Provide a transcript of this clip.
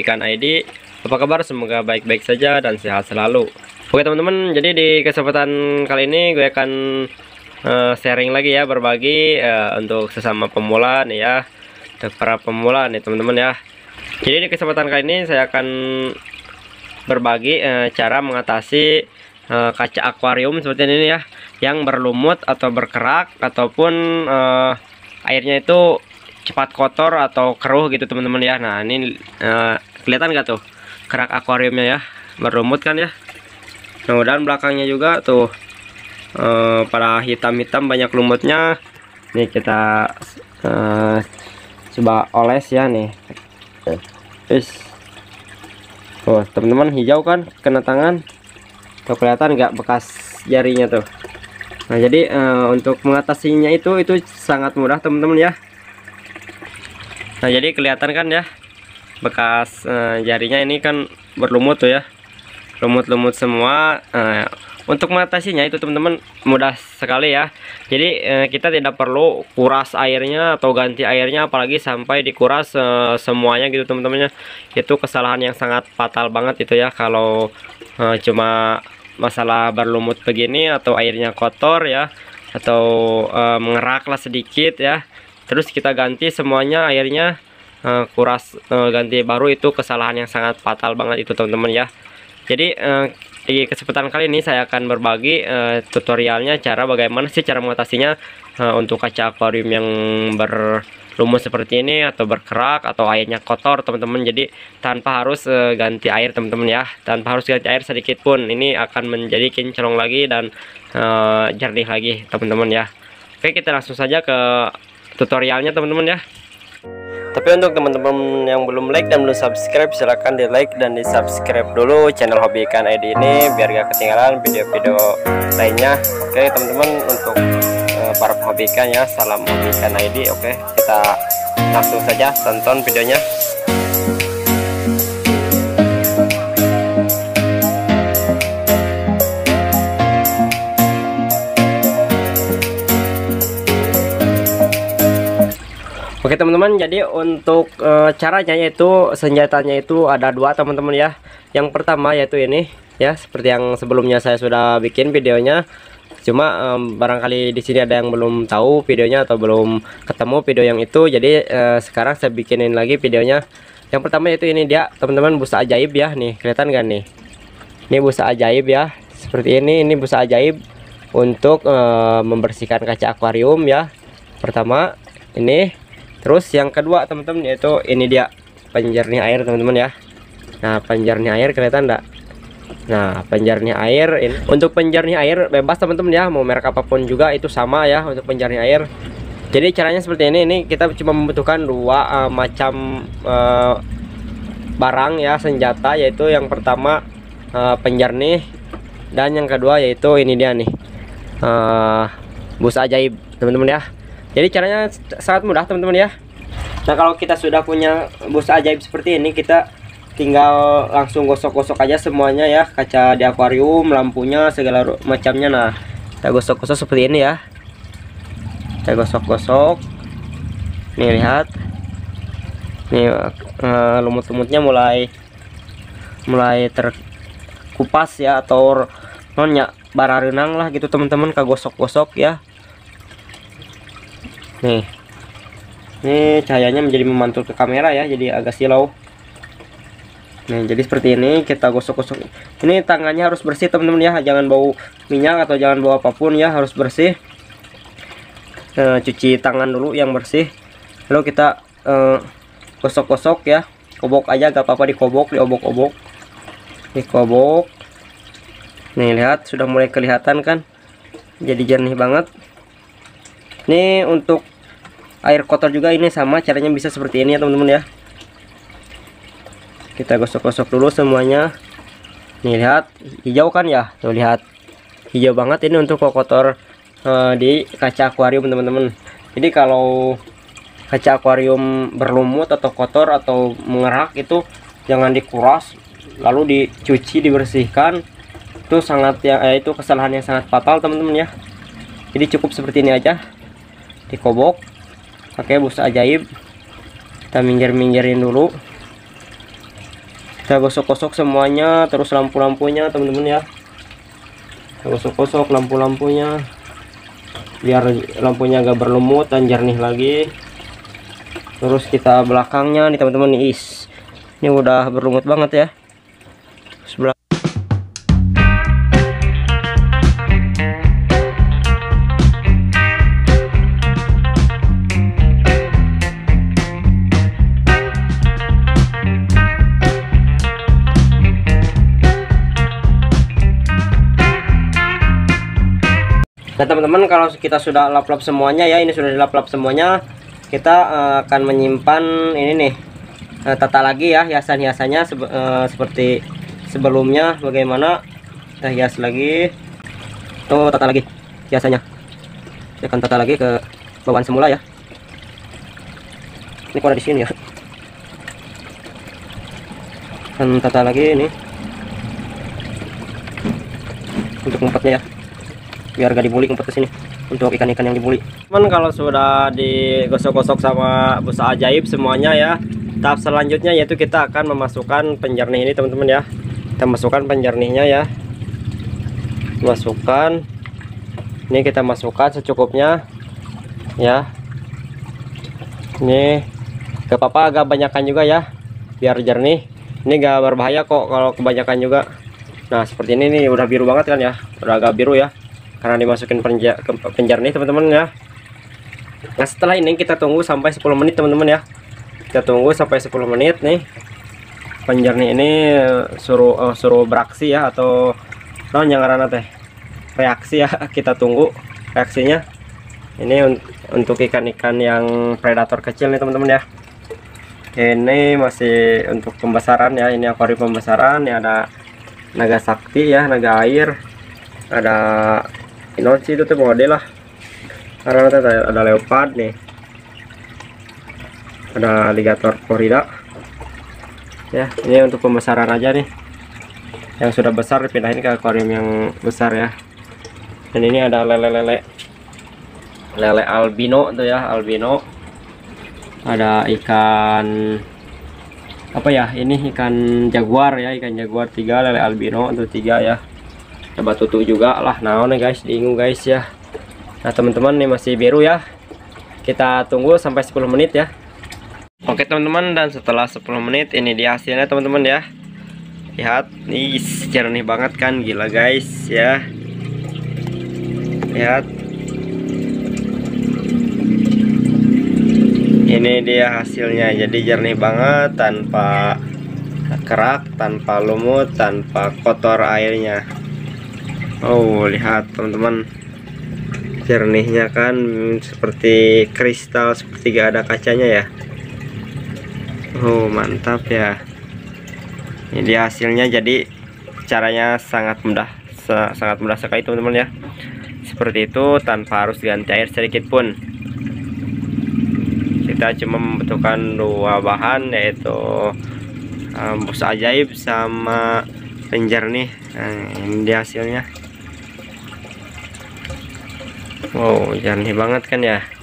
Hobi Ikan ID. Apa kabar? Semoga baik-baik saja dan sehat selalu. Oke teman-teman, jadi di kesempatan kali ini gue akan sharing lagi ya, berbagi untuk sesama pemula nih ya, untuk para pemula nih teman-teman ya. Jadi di kesempatan kali ini saya akan berbagi cara mengatasi kaca akuarium seperti ini ya, yang berlumut atau berkerak ataupun airnya itu cepat kotor atau keruh gitu teman-teman ya. Nah ini kelihatan gak tuh kerak akuariumnya ya, berlumut kan ya. Kemudian belakangnya juga tuh pada hitam-hitam banyak lumutnya. Nih kita coba oles ya nih. Tuh teman-teman, hijau kan kena tangan. Tuh kelihatan nggak bekas jarinya tuh. Nah jadi untuk mengatasinya itu sangat mudah teman-teman ya. Nah jadi kelihatan kan ya bekas jarinya ini kan berlumut tuh ya, lumut-lumut semua. Untuk mengatasinya itu teman-teman mudah sekali ya. Jadi kita tidak perlu kuras airnya atau ganti airnya, apalagi sampai dikuras semuanya gitu teman-teman ya. Itu kesalahan yang sangat fatal banget itu ya, kalau cuma masalah berlumut begini atau airnya kotor ya, atau mengeraklah sedikit ya, terus kita ganti semuanya airnya, kuras ganti baru, itu kesalahan yang sangat fatal banget itu teman-teman ya. Jadi di kesempatan kali ini saya akan berbagi tutorialnya, cara bagaimana sih cara mengatasinya untuk kaca akuarium yang berlumut seperti ini atau berkerak atau airnya kotor teman-teman. Jadi tanpa harus ganti air teman-teman ya, tanpa harus ganti air sedikit pun, ini akan menjadi kinclong lagi dan jernih lagi teman-teman ya. Oke, kita langsung saja ke tutorialnya teman-teman ya. Tapi untuk teman-teman yang belum like dan belum subscribe, silahkan di like dan di subscribe dulu channel Hobi Ikan ID ini biar gak ketinggalan video-video lainnya. Oke teman-teman, untuk para hobi ikan ya, salam Hobi Ikan ID. Oke, kita langsung saja tonton videonya. Oke teman-teman, jadi untuk caranya yaitu senjatanya itu ada dua teman-teman ya. Yang pertama yaitu ini ya, seperti yang sebelumnya saya sudah bikin videonya. Cuma barangkali di sini ada yang belum tahu videonya atau belum ketemu video yang itu. Jadi sekarang saya bikinin lagi videonya. Yang pertama yaitu ini dia teman-teman, busa ajaib ya. Nih kelihatan kan nih, ini busa ajaib ya, seperti ini busa ajaib untuk membersihkan kaca akuarium ya. Pertama ini. Terus yang kedua teman-teman yaitu ini dia, penjernih air teman-teman ya. Nah penjernih air kelihatan enggak? Nah penjernih air ini, untuk penjernih air bebas teman-teman ya, mau merek apapun juga itu sama ya untuk penjernih air. Jadi caranya seperti ini kita cuma membutuhkan dua macam barang ya, senjata, yaitu yang pertama penjernih, dan yang kedua yaitu ini dia nih, busa ajaib teman-teman ya. Jadi caranya sangat mudah teman-teman ya. Nah kalau kita sudah punya busa ajaib seperti ini, kita tinggal langsung gosok-gosok aja semuanya ya, kaca di akuarium, lampunya, segala macamnya. Nah kita gosok-gosok seperti ini ya, kita gosok-gosok. Nih lihat, nih lumut-lumutnya mulai terkupas ya, atau nonnya bara renang lah gitu teman-teman, kagosok-gosok ya. Nih, ini cahayanya menjadi memantul ke kamera ya, jadi agak silau. Nih, jadi seperti ini kita gosok-gosok. Ini tangannya harus bersih teman-teman ya, jangan bau minyak atau jangan bau apapun ya, harus bersih. Cuci tangan dulu yang bersih, lalu kita gosok-gosok ya, kobok aja, gak apa-apa, dikobok, diobok-obok, dikobok. Nih lihat, sudah mulai kelihatan kan, jadi jernih banget. Ini untuk air kotor juga ini sama caranya, bisa seperti ini ya teman-teman ya. Kita gosok-gosok dulu semuanya. Nih lihat, hijau kan ya, tuh lihat, hijau banget ini untuk kotor di kaca akuarium teman-teman. Jadi kalau kaca akuarium berlumut atau kotor atau mengerak itu jangan dikuras lalu dicuci, dibersihkan. Itu sangat itu kesalahan yang sangat fatal teman-teman ya. Jadi cukup seperti ini aja, dikobok pakai busa ajaib. Kita minggir-minggirin dulu. Kita gosok-gosok semuanya, terus lampu-lampunya teman-teman ya. Kita gosok-gosok lampu-lampunya biar lampunya agak berlumut dan jernih lagi. Terus kita belakangnya nih teman-teman, ini udah berlumut banget ya. Sebelah Nah teman-teman, kalau kita sudah lap-lap semuanya ya, ini sudah dilap-lap semuanya, kita akan menyimpan ini nih, tata lagi ya hiasan-hiasannya seperti sebelumnya. Bagaimana kita hias lagi, tuh tata lagi hiasannya, saya akan tata lagi ke bawaan semula ya. Ini kok ada di sini ya, akan tata lagi ini untuk ngumpetnya ya, biar gak dibuli ngumpet ke sini untuk ikan-ikan yang dibuli. Cuman kalau sudah digosok-gosok sama busa ajaib semuanya ya, tahap selanjutnya yaitu kita akan memasukkan penjernih ini teman-teman ya. Kita masukkan penjernihnya ya, masukkan ini, kita masukkan secukupnya ya. Ini gak apa-apa agak banyakan juga ya biar jernih, ini gak berbahaya kok kalau kebanyakan juga. Nah seperti ini nih, udah biru banget kan ya, udah agak biru ya karena dimasukin penjernih teman-teman ya. Nah setelah ini kita tunggu sampai 10 menit teman-teman ya. Kita tunggu sampai 10 menit nih, penjernih ini suruh beraksi ya, atau yang ngaranna teh reaksi ya. Kita tunggu reaksinya. Ini untuk ikan-ikan yang predator kecil nih teman-teman ya. Ini masih untuk pembesaran ya, ini akuarium pembesaran ya. Ada naga sakti ya, naga air, ada Inoci itu tuh model lah, karena ada leopard nih, ada alligator Florida ya. Ini untuk pembesaran aja nih, yang sudah besar dipindahin ke akuarium yang besar ya. Dan ini ada lele albino tuh ya, albino. Ada ikan apa ya, ini ikan jaguar ya, ikan jaguar 3, lele albino itu 3 ya. Coba tutup juga lah, nah nih guys, diingu guys ya. Nah teman-teman, ini masih biru ya, kita tunggu sampai 10 menit ya. Oke teman-teman, dan setelah 10 menit ini dia hasilnya teman-teman ya. Lihat nih, jernih banget kan, gila guys ya. Lihat, ini dia hasilnya, jadi jernih banget, tanpa kerak, tanpa lumut, tanpa kotor airnya. Oh lihat teman-teman, jernihnya kan seperti kristal, seperti gak ada kacanya ya. Oh mantap ya. Ini dia hasilnya, jadi caranya sangat mudah sekali teman-teman ya. Seperti itu, tanpa harus ganti air sedikit pun. Kita cuma membutuhkan 2 bahan, yaitu busa ajaib sama penjernih. Nah, ini dia hasilnya. Wow, jernih banget kan ya.